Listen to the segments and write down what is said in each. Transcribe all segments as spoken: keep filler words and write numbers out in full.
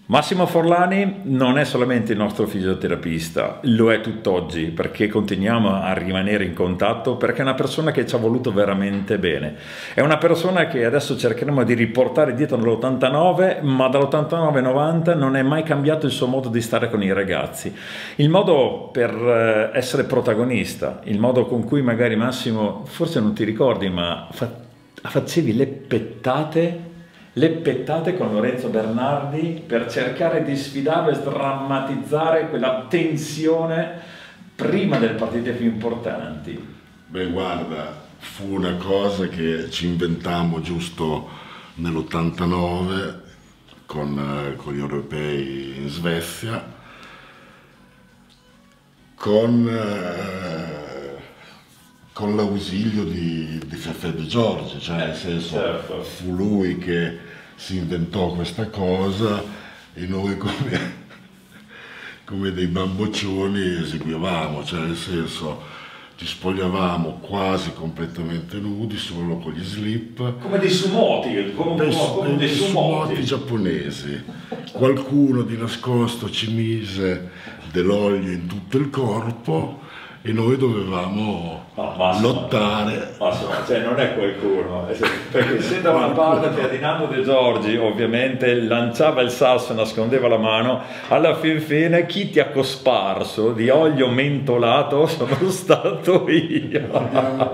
Massimo Forlani non è solamente il nostro fisioterapista, lo è tutt'oggi perché continuiamo a rimanere in contatto, perché è una persona che ci ha voluto veramente bene. È una persona che adesso cercheremo di riportare dietro nell'ottantanove, ma dall'ottantanove ai novanta non è mai cambiato il suo modo di stare con i ragazzi. Il modo per essere protagonista, il modo con cui magari Massimo, forse non ti ricordi, ma fa, facevi le pettate le pettate con Lorenzo Bernardi per cercare di sfidarlo e sdrammatizzare quella tensione prima delle partite più importanti. Beh, guarda, fu una cosa che ci inventammo giusto nell'ottantanove con, con gli europei in Svezia, con, eh, con l'ausilio di, di Fefè De Giorgi, cioè nel senso certo. Fu lui che si inventò questa cosa e noi come, come dei bamboccioni eseguivamo, cioè nel senso ci spogliavamo quasi completamente nudi, solo con gli slip. Come dei sumoti, come, dei, come dei, dei dei sumoti. sumoti giapponesi. Qualcuno di nascosto ci mise dell'olio in tutto il corpo e noi dovevamo no, Massimo, lottare. Massimo, cioè non è qualcuno, perché se da una parte Ferdinando De Giorgi ovviamente lanciava il sasso e nascondeva la mano, alla fin fine chi ti ha cosparso di olio mentolato sono stato io.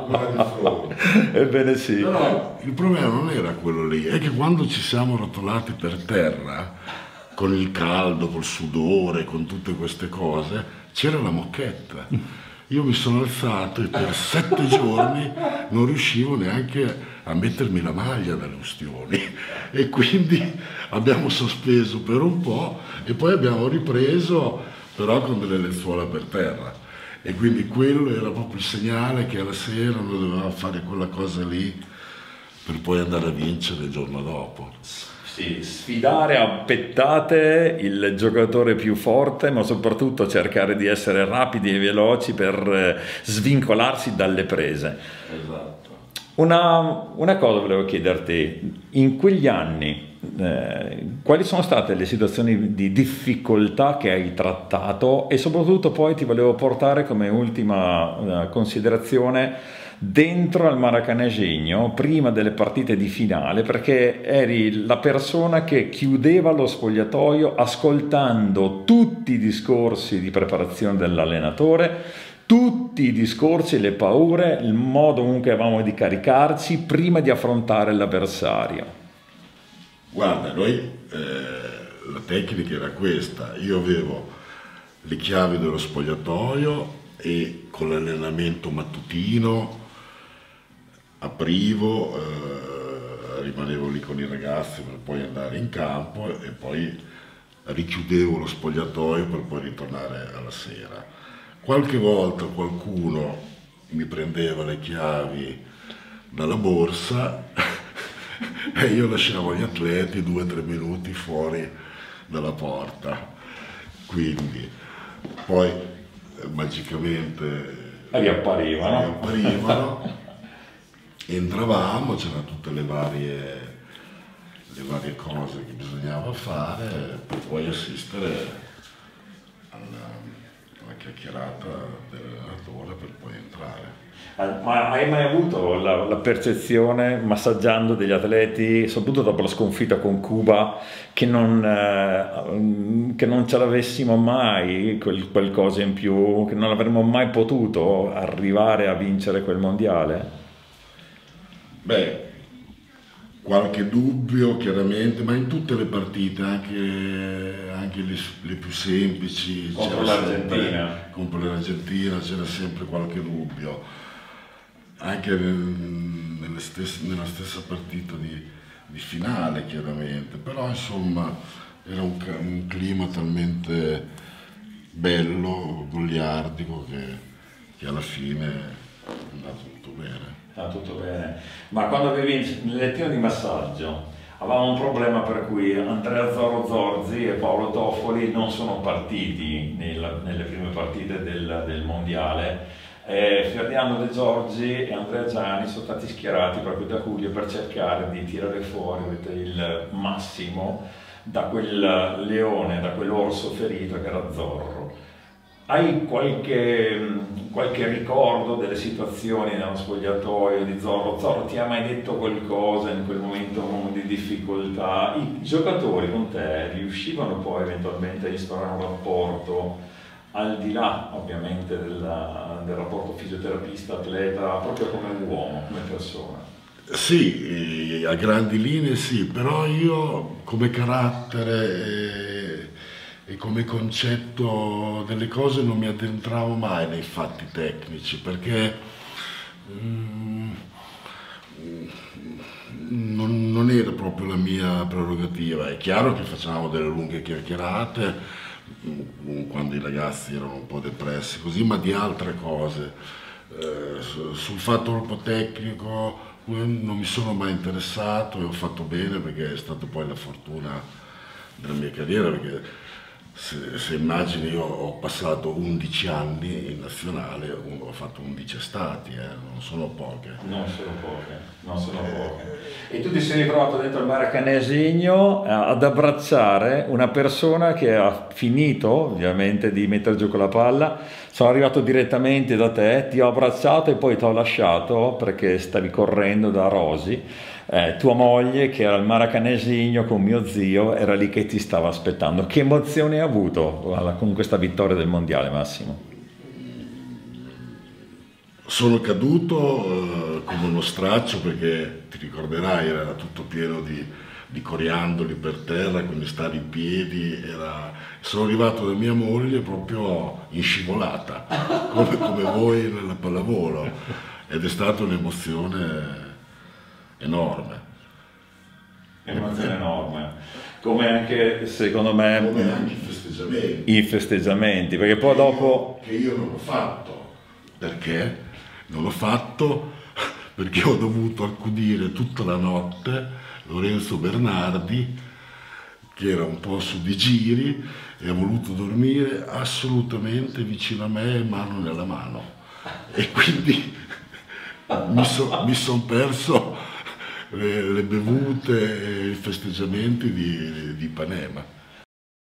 Ebbene sì. Però il problema non era quello lì, è che quando ci siamo rotolati per terra, con il caldo, col sudore, con tutte queste cose, c'era la mocchetta. Io mi sono alzato e per sette giorni non riuscivo neanche a mettermi la maglia dalle ustioni e quindi abbiamo sospeso per un po' e poi abbiamo ripreso però con delle lenzuola per terra e quindi quello era proprio il segnale che alla sera noi dovevamo fare quella cosa lì per poi andare a vincere il giorno dopo. Sì, sfidare a pettate il giocatore più forte, ma soprattutto cercare di essere rapidi e veloci per svincolarsi dalle prese. Esatto. Una, una cosa volevo chiederti, in quegli anni eh, quali sono state le situazioni di difficoltà che hai trattato e soprattutto poi ti volevo portare come ultima eh, considerazione dentro al Maracanãzinho prima delle partite di finale, perché eri la persona che chiudeva lo spogliatoio ascoltando tutti i discorsi di preparazione dell'allenatore, tutti i discorsi, le paure, il modo comunque avevamo di caricarci prima di affrontare l'avversario. Guarda, noi eh, la tecnica era questa, io avevo le chiavi dello spogliatoio e con l'allenamento mattutino aprivo, eh, rimanevo lì con i ragazzi per poi andare in campo e poi richiudevo lo spogliatoio per poi ritornare alla sera. Qualche volta qualcuno mi prendeva le chiavi dalla borsa e io lasciavo gli atleti due o tre minuti fuori dalla porta. Quindi poi eh, magicamente riapparivano. riapparivano. Entravamo, c'erano tutte le varie, le varie cose che bisognava fare per poi assistere alla, alla chiacchierata dell'allenatore per poi entrare. Ma hai mai avuto la, la percezione, massaggiando degli atleti, soprattutto dopo la sconfitta con Cuba, che non, eh, che non ce l'avessimo mai quel, qualcosa in più, che non avremmo mai potuto arrivare a vincere quel mondiale? Beh, qualche dubbio chiaramente, ma in tutte le partite, anche, anche le, le più semplici, contro l'Argentina, contro l'Argentina c'era sempre qualche dubbio, anche nelle stesse, nella stessa partita di, di finale chiaramente, però insomma era un, un clima talmente bello, goliardico, che, che alla fine è andato tutto bene. Ah, tutto bene. Ma quando avevi il lettino di massaggio, avevamo un problema per cui Andrea Zorro Zorzi e Paolo Toffoli non sono partiti nel, nelle prime partite del, del mondiale. Eh, Ferdinando De Giorgi e Andrea Gianni sono stati schierati proprio da Julio per cercare di tirare fuori il massimo da quel leone, da quell'orso ferito che era Zorro. Hai qualche, qualche ricordo delle situazioni nello spogliatoio di Zorro? Zorro ti ha mai detto qualcosa in quel momento di difficoltà? I giocatori con te riuscivano poi eventualmente a instaurare un rapporto al di là ovviamente della, del rapporto fisioterapista-atleta, proprio come uomo, come persona? Sì, a grandi linee sì, però io come carattere e, e come concetto delle cose non mi addentravo mai nei fatti tecnici, perché mm, non, non era proprio la mia prerogativa. È chiaro che facevamo delle lunghe chiacchierate mm, quando i ragazzi erano un po' depressi così, ma di altre cose. Eh, sul fatto proprio tecnico non mi sono mai interessato e ho fatto bene, perché è stata poi la fortuna della mia carriera, perché se, se immagini io ho passato undici anni in nazionale, ho fatto undici estati, eh, non sono poche. Non sono poche, non sono poche. E tu ti sei ritrovato dentro il Maracanesino ad abbracciare una persona che ha finito ovviamente di mettere giù con la palla. Sono arrivato direttamente da te, ti ho abbracciato e poi ti ho lasciato perché stavi correndo da Rosi. Eh, tua moglie, che era al Maracanesino con mio zio, era lì che ti stava aspettando. Che emozione hai avuto con questa vittoria del mondiale, Massimo? Sono caduto eh, come uno straccio, perché ti ricorderai era tutto pieno di, di coriandoli per terra, quindi stare in piedi, era... sono arrivato da mia moglie proprio in scivolata, come, come voi nella pallavolo, ed è stata un'emozione enorme. Un'emozione enorme, come anche secondo me come anche i festeggiamenti. I festeggiamenti, perché poi dopo... Che io non l'ho fatto, perché? Non l'ho fatto perché ho dovuto accudire tutta la notte Lorenzo Bernardi, che era un po' su di giri e ha voluto dormire assolutamente vicino a me, mano nella mano, e quindi mi, so, mi sono perso le, le bevute e i festeggiamenti di, di Ipanema.